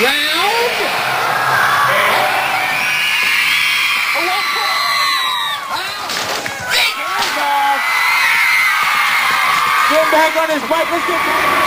round. Get back on his bike. Let's get